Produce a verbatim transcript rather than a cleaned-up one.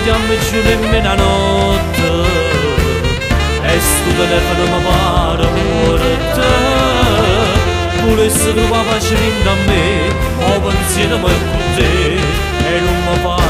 vediamo giù nemmeno a notte e sto telefono mi pare morto. Volessi trovare pace dentro a me, ho pensiero mai con te e non mi fa